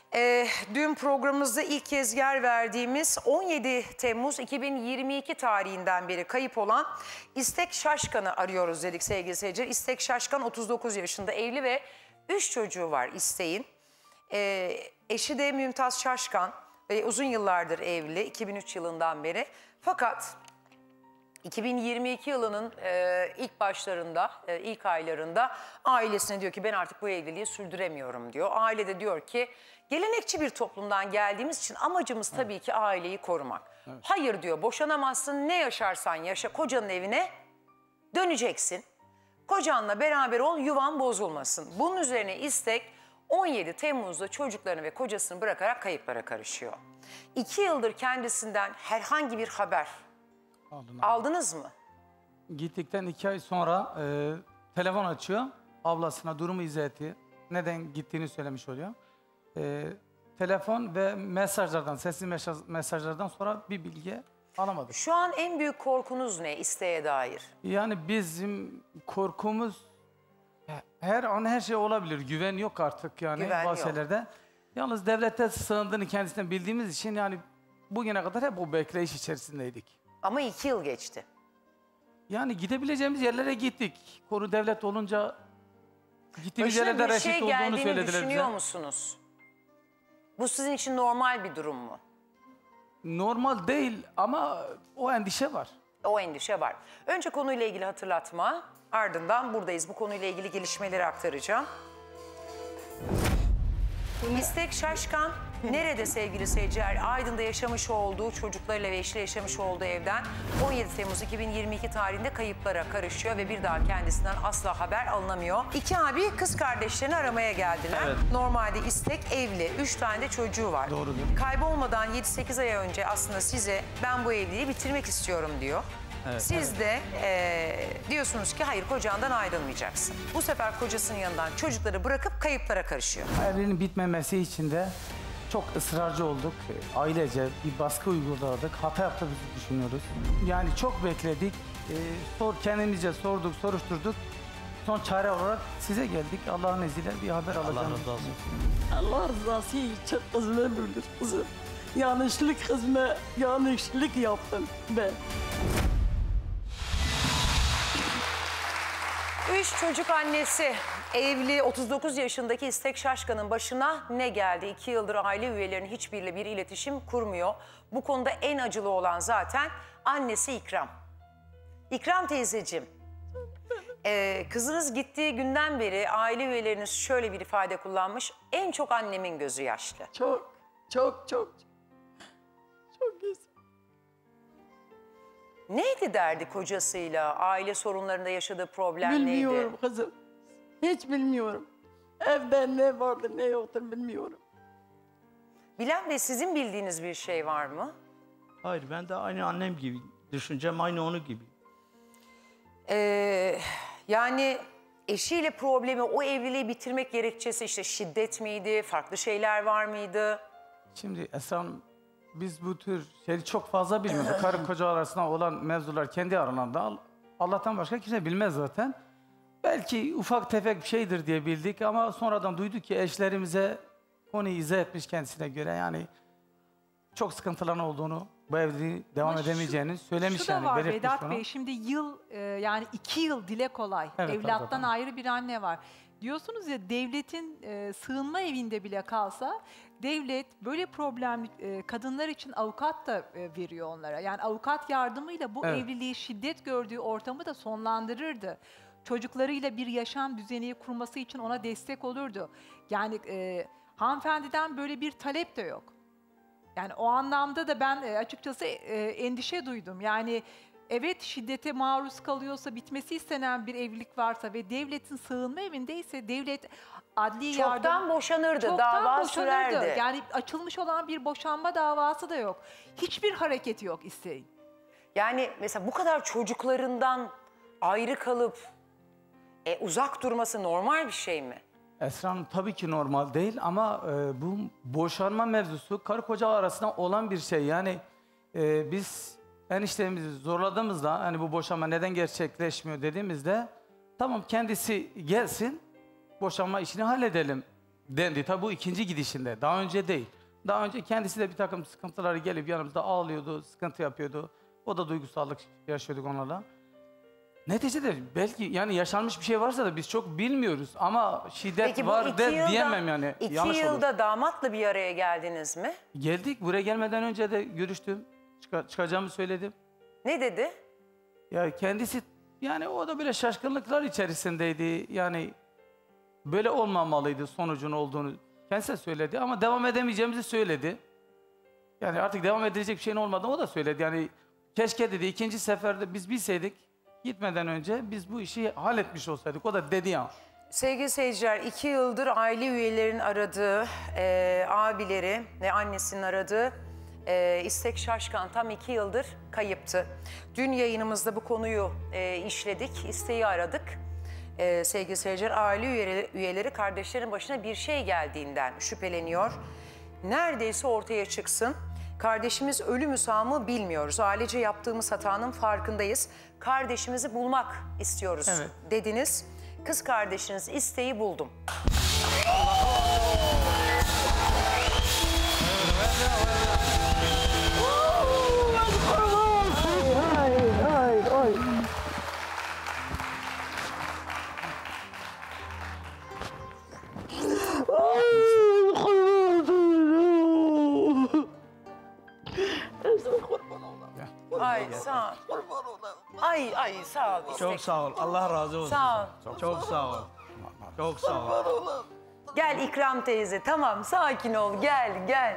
Dün programımızda ilk kez yer verdiğimiz 17 Temmuz 2022 tarihinden beri kayıp olan İstek Şaşkan'ı arıyoruz dedik sevgili seyirciler. İstek Şaşkan 39 yaşında, evli ve 3 çocuğu var İstek'in. Eşi de Mümtaz Şaşkan ve uzun yıllardır evli, 2003 yılından beri. Fakat 2022 yılının ilk başlarında, ilk aylarında ailesine diyor ki ben artık bu evliliği sürdüremiyorum diyor. Aile de diyor ki gelenekçi bir toplumdan geldiğimiz için amacımız tabii ki aileyi korumak. Evet. Hayır diyor, boşanamazsın, ne yaşarsan yaşa, kocanın evine döneceksin. Kocanla beraber ol, yuvan bozulmasın. Bunun üzerine İstek 17 Temmuz'da çocuklarını ve kocasını bırakarak kayıplara karışıyor. 2 yıldır kendisinden herhangi bir haber aldınız mı? Gittikten 2 ay sonra telefon açıyor. Ablasına durumu izah ediyor. Neden gittiğini söylemiş oluyor. Telefon ve mesajlardan, sesli mesajlardan sonra bir bilgi alamadık. Şu an en büyük korkunuz ne İstek'e dair? Yani bizim korkumuz her an her şey olabilir. Güven yok artık yani Güven bazı yok. şeylerde. Yalnız devlete sığındığını kendisinden bildiğimiz için yani bugüne kadar hep o bekleyiş içerisindeydik. Ama 2 yıl geçti. Yani gidebileceğimiz yerlere gittik. Konu devlet olunca gittiğimiz Başına yerlerde bir reşit şey olduğunu geldiğini söylediler düşünüyor bize. musunuz? Bu sizin için normal bir durum mu? Normal değil ama o endişe var. O endişe var. Önce konuyla ilgili hatırlatma, ardından buradayız. Bu konuyla ilgili gelişmeleri aktaracağım. İstek Şaşkan nerede sevgili seyirciler? Aydın'da yaşamış olduğu, çocuklarıyla ve eşiyle yaşamış olduğu evden 17 Temmuz 2022 tarihinde kayıplara karışıyor ve bir daha kendisinden asla haber alınamıyor. 2 abi kız kardeşlerini aramaya geldiler. Evet. Normalde İstek evli, 3 tane de çocuğu var. Doğrudur. Kaybolmadan 7-8 ay önce aslında size ben bu evliliği bitirmek istiyorum diyor. Evet, Siz de diyorsunuz ki hayır, kocandan ayrılmayacaksın. Bu sefer kocasının yanından çocukları bırakıp kayıplara karışıyor. Evliliğin bitmemesi için de çok ısrarcı olduk. Ailece bir baskı uyguladık. Hata yaptığımızı düşünüyoruz. Yani çok bekledik. Kendimizce sorduk, soruşturduk. Son çare olarak size geldik. Allah'ın izniyle bir haber alacağız. Allah razı olsun. Allah rızası için kızımı öldür kızım. Yanlışlık yaptım ben. 3 çocuk annesi, evli 39 yaşındaki İstek Şaşkan'ın başına ne geldi? 2 yıldır aile üyelerinin hiçbiriyle bir iletişim kurmuyor. Bu konuda en acılı olan zaten annesi İkram. İkram teyzeciğim, kızınız gittiği günden beri aile üyeleriniz şöyle bir ifade kullanmış. En çok annemin gözü yaşlı. Çok güzel. Neydi derdi kocasıyla? Aile sorunlarında yaşadığı problem neydi? Bilmiyorum kızım. Hiç bilmiyorum. Evde ne vardır ne yoktur bilmiyorum. Bilen Bey, sizin bildiğiniz bir şey var mı? Hayır, ben de aynı annem gibi. Düşüncem aynı onu gibi. Yani eşiyle problemi, o evliliği bitirmek gerekçesi işte şiddet miydi? Farklı şeyler var mıydı? Şimdi Esra Hanım, biz bu tür şeyi çok fazla bilmiyoruz. Karı koca arasında olan mevzular kendi aralarında Allah'tan başka kimse bilmez zaten. Belki ufak tefek bir şeydir diye bildik ama sonradan duyduk ki eşlerimize konuyu izah etmiş kendisine göre. Yani çok sıkıntıların olduğunu, bu evliliği devam edemeyeceğini söylemiş. Şu da yani. var Belirtmiş Vedat bunu. Bey, şimdi yani 2 yıl dile kolay. Evet, Evlattan tabii. ayrı bir anne var. Diyorsunuz ya, devletin sığınma evinde bile kalsa devlet böyle problemli kadınlar için avukat da veriyor onlara. Yani avukat yardımıyla bu Evet. evliliği, şiddet gördüğü ortamı da sonlandırırdı. Çocuklarıyla bir yaşam düzeni kurması için ona destek olurdu. Yani hanımefendiden böyle bir talep de yok. Yani o anlamda da ben açıkçası endişe duydum. Yani evet, şiddete maruz kalıyorsa, bitmesi istenen bir evlilik varsa ve devletin sığınma evindeyse devlet adli Çoktan boşanırdı, dava sürerdi. Yani açılmış olan bir boşanma davası da yok. Hiçbir hareketi yok İstek'in. Yani mesela bu kadar çocuklarından ayrı kalıp uzak durması normal bir şey mi? Esra Hanım, tabii ki normal değil ama bu boşanma mevzusu karı koca arasında olan bir şey. Yani biz eniştemizi zorladığımızda, hani bu boşanma neden gerçekleşmiyor dediğimizde, tamam kendisi gelsin boşanma işini halledelim dendi. Tabii bu ikinci gidişinde. Daha önce değil. Daha önce kendisi de bir takım sıkıntıları gelip yanımızda ağlıyordu, sıkıntı yapıyordu. O da duygusallık yaşıyorduk onlarla. Neticede belki yani yaşanmış bir şey varsa da biz çok bilmiyoruz ama şiddet Peki bu var iki de yılda, diyemem yani. 2 Yanlış yılda olur. damatla bir araya geldiniz mi? Geldik, buraya gelmeden önce de görüştüm. Çıkacağımı söyledim. Ne dedi? Ya kendisi yani o da böyle şaşkınlıklar içerisindeydi. Yani böyle olmamalıydı sonucun olduğunu kendisi de söyledi ama devam edemeyeceğimizi söyledi. Yani artık devam edilecek bir şeyin olmadığını o da söyledi. Yani keşke dedi ikinci seferde biz bilseydik gitmeden önce biz bu işi halletmiş olsaydık. O da dedi ya. Sevgili seyirciler, 2 yıldır aile üyelerinin aradığı, abileri ve annesinin aradığı İstek Şaşkan tam 2 yıldır kayıptı. Dün yayınımızda bu konuyu işledik, İstek'i aradık. Sevgili seyirciler, aile üyeleri kardeşlerin başına bir şey geldiğinden şüpheleniyor. Neredeyse ortaya çıksın. Kardeşimiz ölü mü sağ mı bilmiyoruz. Ailece yaptığımız hatanın farkındayız. Kardeşimizi bulmak istiyoruz Evet. dediniz. Kız kardeşiniz İstek'i buldum. Ay sağ ol. Ay sağ ol İstek. Çok sağ ol. Allah razı olsun. Sağ ol. Çok sağ ol. Çok sağ ol. Gel İkram teyze, tamam sakin ol, gel.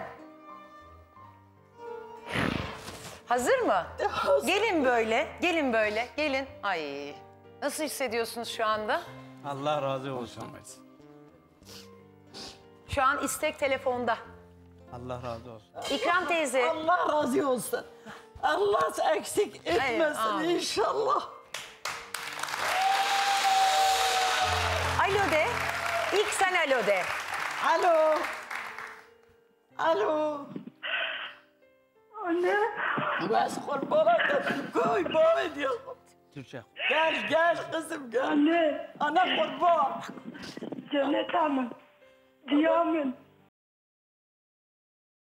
Hazır mı? Gelin böyle, gelin. Ay, nasıl hissediyorsunuz şu anda? Allah razı olsun. Şu an İstek telefonda. Allah razı olsun. İkram teyze, Allah razı olsun. Allah eksik etmesin amin. inşallah. alo de. İlk sen alo de. Alo. Alo. Anne, Bas kurban olayım. Koy bana ediyor. Türkçe. Gel kızım gel. anne, Ana kurban. Cennet Hanım, Ziya'mın. Hoş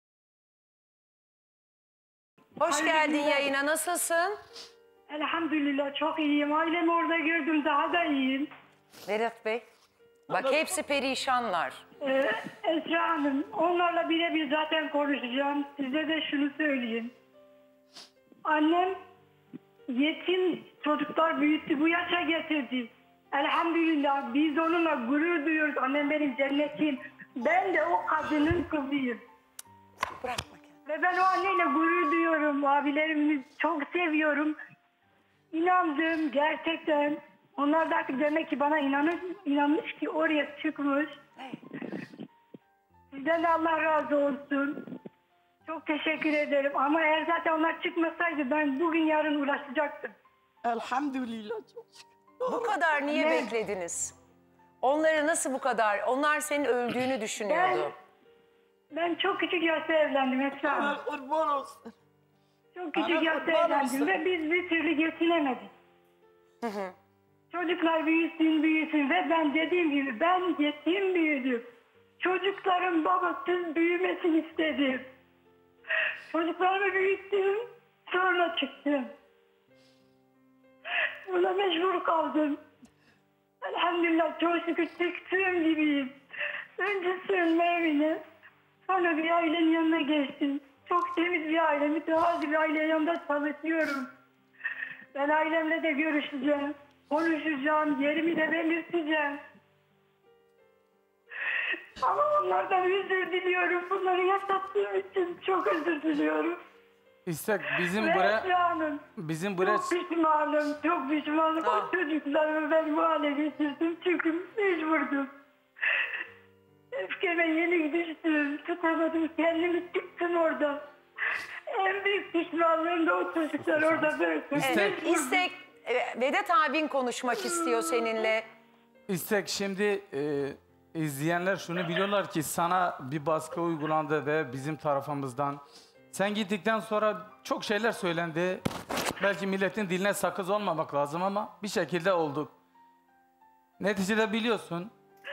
Hayırlı geldin günler. yayına, nasılsın? Elhamdülillah çok iyiyim. Ailemi orada gördüm, daha da iyiyim. Vedat Bey, bak hepsi perişanlar. Esra Hanım, onlarla birebir zaten konuşacağım. Size de şunu söyleyeyim. Annem yetim çocuklar büyüttü, bu yaşa getirdi. Elhamdülillah biz onunla gurur duyuyoruz. Annem benim cennetim. Ben de o kadının kızıyım. Bırakma kendini. Ve ben o anneyle gurur duyuyorum. Abilerimi çok seviyorum. İnandım gerçekten. Onlar da artık demek ki bana inanmış ki oraya çıkmış. Sizden de Allah razı olsun. Çok teşekkür ederim. Ama eğer zaten onlar çıkmasaydı ben bugün yarın uğraşacaktım. Elhamdülillah çok şükür. Bu kadar niye Ne? beklediniz? Onları nasıl bu kadar? Onlar senin öldüğünü düşünüyordu. Ben çok küçük yaşta evlendim Esra Hanım. Allah kurban olsun. Çok küçük Ana yaşta kurban evlendim olsun. ve biz bir türlü geçinemedik. Çocuklar büyüsün ve ben dediğim gibi ben yetim büyüdüm. Çocukların babasız büyümesini istedim. Çocuklarımı büyüttüm, sonra çıktım. Buna mecbur kaldım. Elhamdülillah çok şükür çıktığım gibiyim. Önce sığınma evine, sonra bir ailenin yanına geçtim. Çok temiz bir aile, mütevazi bir ailenin yanında çalışıyorum. Ben ailemle de görüşeceğim, konuşacağım, yerimi de belirteceğim. Ama onlardan özür diliyorum. Bunları yaşattığım için çok özür diliyorum. İstek bizim Ve buraya Esra Hanım, bizim buraya çok pişmanım, çok pişmanım. Ah. O çocuklarımı ben bu hale getirdim çünkü mecburdum. Öfkeme yenik düştüm, tutamadım, kendimi çıktım orada. En büyük pişmanlığım da o çocuklar orada bırakıp. İstek- İstek, Vedat abin konuşmak istiyor seninle. İstek şimdi izleyenler şunu biliyorlar ki sana bir baskı uygulandı ve bizim tarafımızdan. Sen gittikten sonra çok şeyler söylendi. Belki milletin diline sakız olmamak lazım ama bir şekilde olduk. Neticede biliyorsun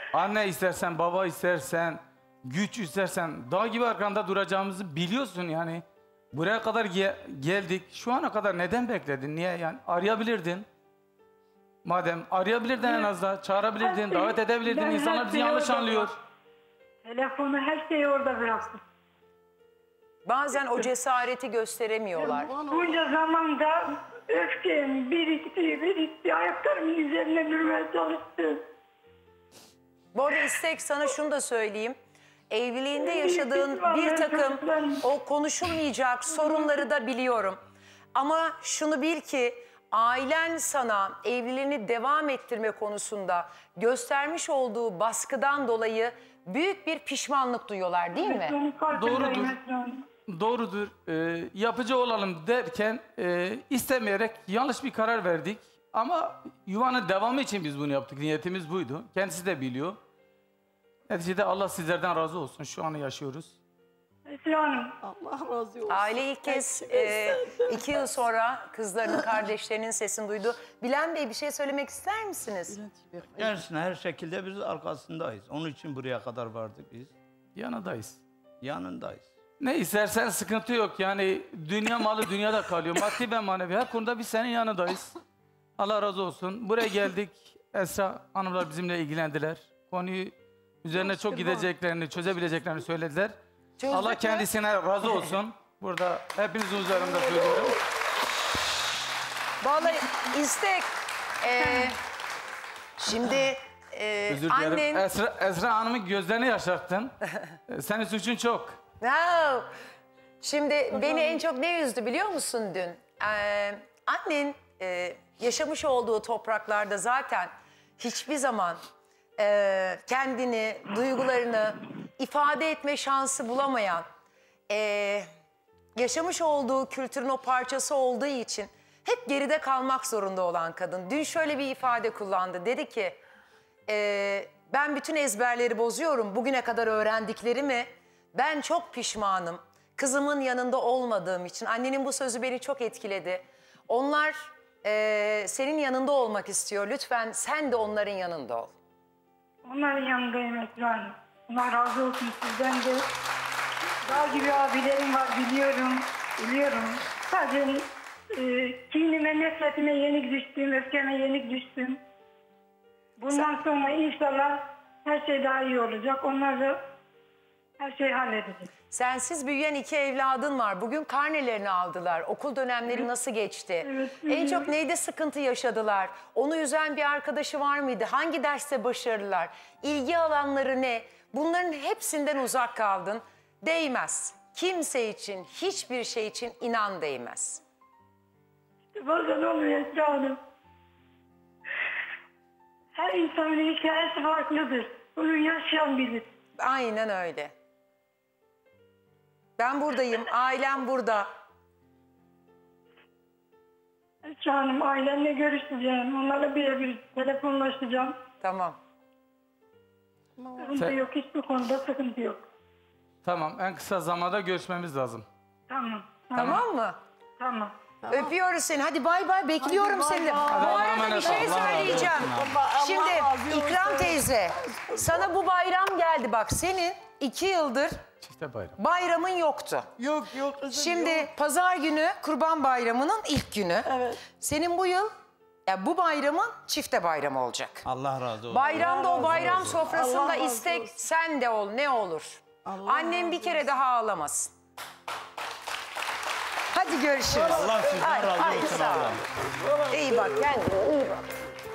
Anne istersen, baba istersen, güç istersen dağ gibi arkanda duracağımızı biliyorsun yani. Buraya kadar geldik. Şu ana kadar neden bekledin? Niye yani? Arayabilirdin. Madem arayabilirdin en azından, çağırabilirdin, davet edebilirdin. Ben İnsanlar her bizi şeyi yanlış orada anlıyor. bıraktım. Telefonu, her şeyi orada bıraktım. Bazen o cesareti gösteremiyorlar. Bunca zamanda öfkem birikti. Ayaklarımın üzerine durmaya çalıştım. Bu arada istek sana şunu da söyleyeyim. Evliliğinde yaşadığın bir takım o konuşulmayacak sorunları da biliyorum. Ama şunu bil ki ailen sana evliliğini devam ettirme konusunda göstermiş olduğu baskıdan dolayı büyük bir pişmanlık duyuyorlar değil mi? Onun farkındayım Doğrudur. Esra Hanım. Doğrudur. Yapıcı olalım derken istemeyerek yanlış bir karar verdik. Ama yuvanın devamı için biz bunu yaptık. Niyetimiz buydu. Kendisi de biliyor. Neticede Allah sizlerden razı olsun. Şu anı yaşıyoruz. Esra Hanım. Allah razı olsun. Aile ilk kez 2 yıl sonra kızlarının, kardeşlerinin sesini duydu. Bilen Bey bir şey söylemek ister misiniz? Kendisine her şekilde biz arkasındayız. Onun için buraya kadar vardık biz. Yanındayız. Yanındayız. Ne istersen sıkıntı yok. Yani dünya malı dünyada kalıyor. Maddi ve manevi. Her konuda biz senin yanındayız. Allah razı olsun. Buraya geldik. Esra hanımlar bizimle ilgilendiler. Konuyu üzerine çok gideceklerini, çözebileceklerini söylediler. Çözdük Allah mü? kendisine razı olsun. Burada hepinizin üzerinde söylüyorum. Vallahi istek. Şimdi Özür dilerim. annen... Esra Hanım'ın gözlerini yaşarttın. Senin suçun çok. No. Şimdi beni en çok ne üzdü biliyor musun dün? Annen yaşamış olduğu topraklarda zaten hiçbir zaman kendini, duygularını ifade etme şansı bulamayan, yaşamış olduğu kültürün o parçası olduğu için hep geride kalmak zorunda olan kadın. Dün şöyle bir ifade kullandı. Dedi ki, ben bütün ezberleri bozuyorum. Bugüne kadar öğrendiklerimi ben çok pişmanım. Kızımın yanında olmadığım için. Annenin bu sözü beni çok etkiledi. Onlar senin yanında olmak istiyor. Lütfen sen de onların yanında ol. Onların yanındayım Esra Hanım. Allah razı olsun sizden de. Dağ gibi abilerim var biliyorum. Sadece kinime, nefretime yenik düştüm, öfkeme yenik düştüm. Bundan sonra inşallah her şey daha iyi olacak. Onlar da her şeyi halledecek. Sensiz büyüyen 2 evladın var. Bugün karnelerini aldılar. Okul dönemleri nasıl geçti? Evet, En çok neyde sıkıntı yaşadılar? Onu üzen bir arkadaşı var mıydı? Hangi derste başarılılar? İlgi alanları ne? Bunların hepsinden uzak kaldın. Değmez. Kimse için, hiçbir şey için inan değmez. Bazen oluyor Esra Hanım. Her insanın hikayesi farklıdır. Bunu yaşayan bilir. Aynen öyle. Ben buradayım, ailem burada. Esra Hanım, ailemle görüşeceğim. Onlarla birebir telefonlaşacağım. Tamam. Sıkıntı yok, hiçbir konuda sıkıntı yok. Tamam, en kısa zamanda görüşmemiz lazım. Tamam. Tamam mı? Tamam. Öpüyoruz seni. Hadi bay bay. Bekliyorum Hadi bay seni. bay. Bu Allah'a arada bir emanet şey ol. Allah razı söyleyeceğim. olsun Allah Şimdi razı olsun. İkram teyze, sana bu bayram geldi bak. Senin 2 yıldır Çifte bayram. bayramın yoktu. Yok kızım Şimdi yok. pazar günü Kurban Bayramı'nın ilk günü. Evet. Senin bu yıl, ya bu bayramın çifte bayramı olacak. Allah razı olsun. Bayramda o bayram sofrasında Allah razı istek olsun. sen de ol ne olur. Allah Annem bir kere daha ağlamasın. Hadi görüşürüz. Allah sizden Hadi, razı hadi, olsun sağ ol. abla. İyi bak kendine iyi bak.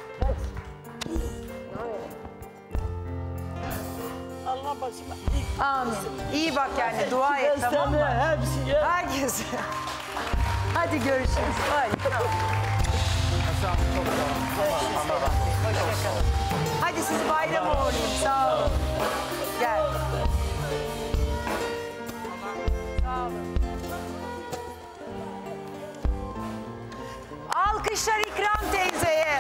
Allah başıma. Amin. İyi bak kendine dua et tamam mı? Hepsi ya. Herkese. Hadi görüşürüz. Hadi. Esra Hanım çok sağ olun. Allah razı olsun. Hoşçakalın. Hadi sizi bayrama uğurlayayım. Sağ olun. Gel. Sağ olun. Alkışlar İkram teyzeye.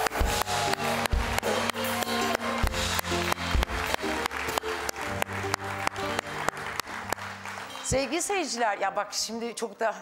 Sevgili seyirciler, ya bak şimdi çok da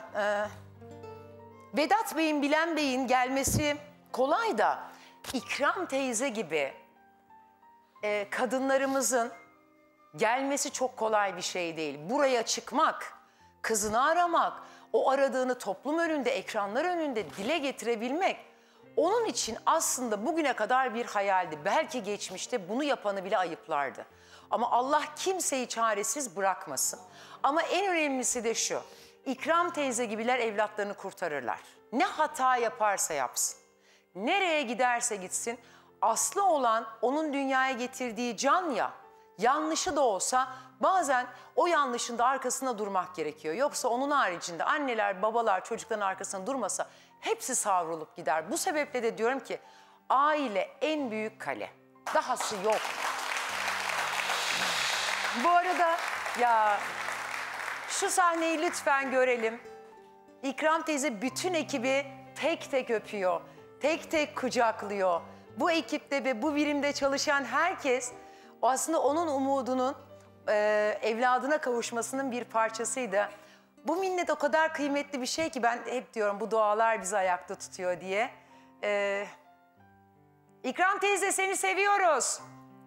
Vedat Bey'in, Bilen Bey'in gelmesi kolay da İkram teyze gibi kadınlarımızın gelmesi çok kolay bir şey değil. Buraya çıkmak, kızını aramak, o aradığını toplum önünde, ekranlar önünde dile getirebilmek onun için aslında bugüne kadar bir hayaldi. Belki geçmişte bunu yapanı bile ayıplardı. Ama Allah kimseyi çaresiz bırakmasın. Ama en önemlisi de şu, İkram teyze gibiler evlatlarını kurtarırlar. Ne hata yaparsa yapsın, nereye giderse gitsin, aslı olan onun dünyaya getirdiği can ya, yanlışı da olsa bazen o yanlışın da arkasına durmak gerekiyor. Yoksa onun haricinde anneler, babalar çocukların arkasına durmasa hepsi savrulup gider. Bu sebeple de diyorum ki aile en büyük kale. Dahası yok. Bu arada ya şu sahneyi lütfen görelim. İkram teyze bütün ekibi tek tek öpüyor, tek tek kucaklıyor. Bu ekipte ve bu birimde çalışan herkes aslında onun umudunun evladına kavuşmasının bir parçasıydı. Bu minnet o kadar kıymetli bir şey ki ben hep diyorum bu dualar bizi ayakta tutuyor diye. İkram teyze seni seviyoruz.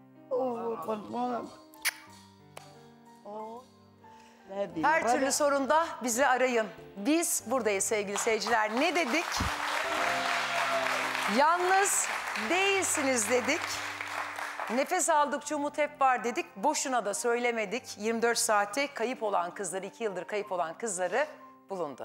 Her türlü sorunda bizi arayın. Biz buradayız sevgili seyirciler. Ne dedik? Yalnız değilsiniz dedik. Nefes aldıkça umut hep var dedik. Boşuna da söylemedik. 24 saate kayıp olan kızları, 2 yıldır kayıp olan kızları bulundu.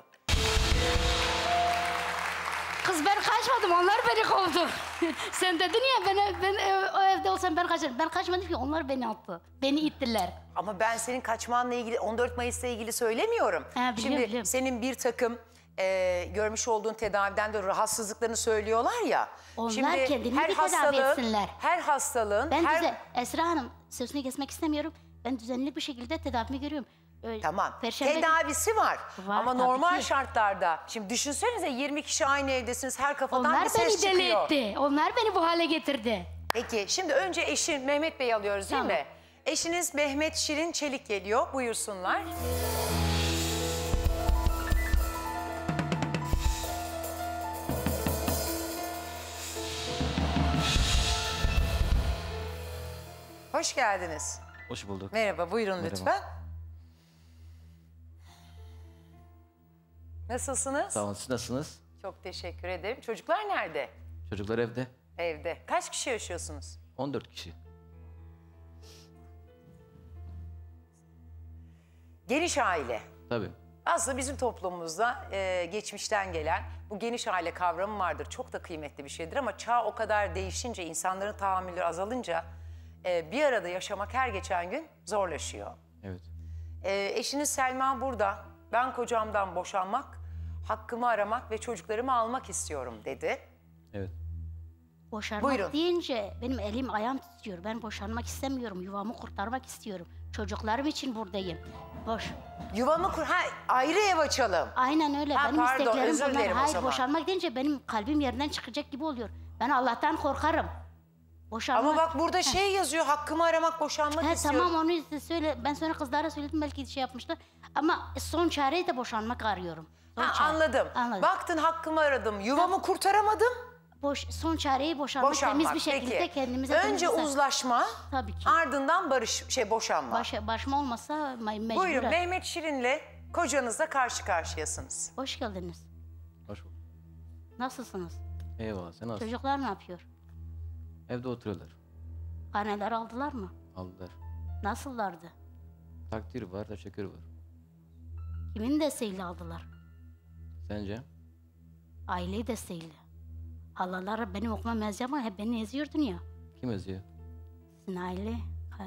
Kız ben kaçmadım, onlar beni kovdu. Sen dedin ya ben o evde olsam ben kaçarım. Ben kaçmadım ki, onlar beni attı. Beni ittiler. Ama ben senin kaçmanla ilgili 14 Mayıs'la ilgili söylemiyorum. Şimdi senin bir takım görmüş olduğun tedaviden de rahatsızlıklarını söylüyorlar ya. Onlar şimdi kendini bir tedavi etsinler. Her hastalığın... Esra Hanım sözünü kesmek istemiyorum. Ben düzenli bir şekilde tedavimi görüyorum. Tamam. Tedavisi var. Ama normal şartlarda, şimdi düşünsenize 20 kişi aynı evdesiniz, her kafadan bir ses çıkıyor. Onlar beni deli etti. Onlar beni bu hale getirdi. Peki şimdi önce eşin Mehmet Bey'i alıyoruz değil mi? Eşiniz Mehmet Şirin Çelik geliyor. Buyursunlar. Hoş geldiniz. Hoş bulduk. Merhaba, buyurun Merhaba. lütfen. Nasılsınız? Sağ olun, siz nasılsınız? Çok teşekkür ederim. Çocuklar nerede? Çocuklar evde. Evde. Kaç kişi yaşıyorsunuz? 14 kişi. Geniş aile. Tabii. Aslında bizim toplumumuzda geçmişten gelen bu geniş aile kavramı vardır. Çok da kıymetli bir şeydir ama çağ o kadar değişince, insanların tahammülleri azalınca bir arada yaşamak her geçen gün zorlaşıyor. Evet. Eşiniz Selma burada. Ben kocamdan boşanmak, hakkımı aramak ve çocuklarımı almak istiyorum dedi. Evet. Boşanmak Buyurun. deyince benim elim ayağım tutuyor. Ben boşanmak istemiyorum. Yuvamı kurtarmak istiyorum. Çocuklarım için buradayım. Yuvamı ayrı ev açalım. Aynen öyle. Benim pardon, isteklerim özür bunlar. dilerim o Hayır, zaman. boşanmak deyince benim kalbim yerinden çıkacak gibi oluyor. Ben Allah'tan korkarım. Boşanmak... Ama bak burada şey yazıyor, hakkımı aramak, boşanmak istiyorum. Tamam, onu söyle. Ben sonra kızlara söyledim, belki şey yapmışlar. Ama son çareyi de boşanmak arıyorum. Anladım. Baktın hakkımı aradım, yuvamı kurtaramadım. Son çareyi boşanmak. Temiz bir şekilde peki. kendimize... Önce uzlaşma, tabii ki. ardından boşanma. Başma olmasa mecburen. Buyurun, Mehmet Şirin'le kocanızla karşı karşıyasınız. Hoş geldiniz. Hoş bulduk. Nasılsınız? Eyvallah, sen nasılsın? Çocuklar ne yapıyor? Evde oturuyorlar. Karneler aldılar mı? Aldılar. Nasıllardı? Takdir var, teşekkür var. Kimin desteğiyle aldılar? Sence? Aileyi desteğiyle. Halalar benim okumam ezdi ama hep beni eziyordun ya. Kim eziyor? Sizin aile.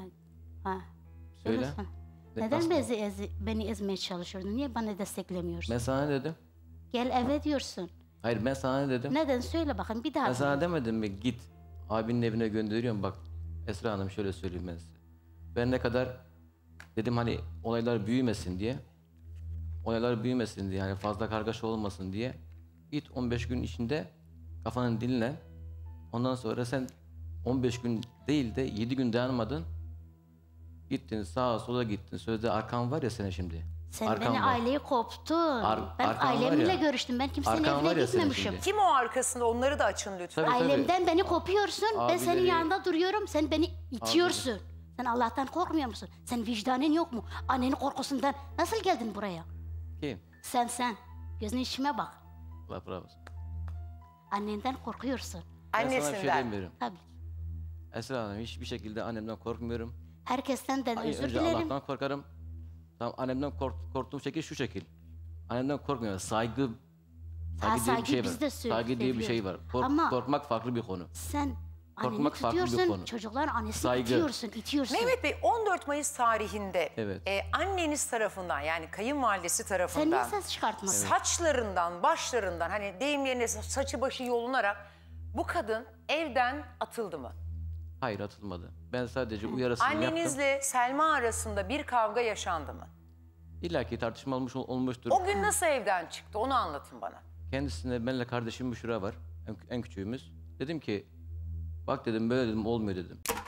Söyle. Neden beni ezmeye çalışıyordun? Niye bana desteklemiyorsun? Ben sana ne dedim? Gel eve diyorsun. Hayır, ben sana ne dedim? Neden? Söyle bakın bir daha. Ben sana demedim mi? Git. Abinin evine gönderiyorum. Bak Esra Hanım, şöyle söyleyeyim ben size. Ben ne kadar dedim hani olaylar büyümesin diye. Olaylar büyümesin diye, yani fazla kargaşa olmasın diye. Git 15 gün içinde kafanı dinle. Ondan sonra sen 15 gün değil de 7 gün dayanmadın. Gittin sağa sola gittin. Sözde arkan var ya senin şimdi. Sen Arkan beni var. aileyi koptun. Ben arkan var ailemle ya. görüştüm. Ben kimsenin Arkan var evine ya senin gitmemişim. şimdi. Kim o arkasında? Onları da açın lütfen. Tabii, tabii. Ailemden beni kopuyorsun. Ben senin Abileri- yanında duruyorum. Sen beni itiyorsun. Sen Allah'tan korkmuyor musun? Sen vicdanın yok mu? Annenin korkusundan nasıl geldin buraya? Kim? Sen. Gözünün içime bak. Allah bravo olsun. Annenden korkuyorsun. Ben sana bir şey Annesinden. demiyorum. Tabii. Esra Hanım hiçbir şekilde annemden korkmuyorum. Herkesten de Ay, özür önce dilerim. Allah'tan korkarım. Tamam annemden korktuğum şekil şu şekil. Annemden korkmuyorum. Saygı diye bir saygı şey var. biz de Saygı diye bir şey var. Ama- Korkmak farklı bir konu. Sen anneni Korkmak farklı bir tutuyorsun, konu. çocukların annesini Saygı. itiyorsun. Mehmet Bey 14 Mayıs tarihinde Evet. anneniz tarafından yani kayınvalidesi Sen niye tarafından ses çıkartmadın? saçlarından, başlarından hani deyim yerine saçı başı yolunarak bu kadın evden atıldı mı? Hayır atılmadı. Ben sadece uyarısını yaptım. Annenizle Selma arasında bir kavga yaşandı mı? İlla ki tartışma olmuştur. O gün nasıl evden çıktı onu anlatın bana. Kendisine benimle kardeşim Büşra var. En küçüğümüz. Dedim ki bak dedim böyle dedim olmuyor dedim.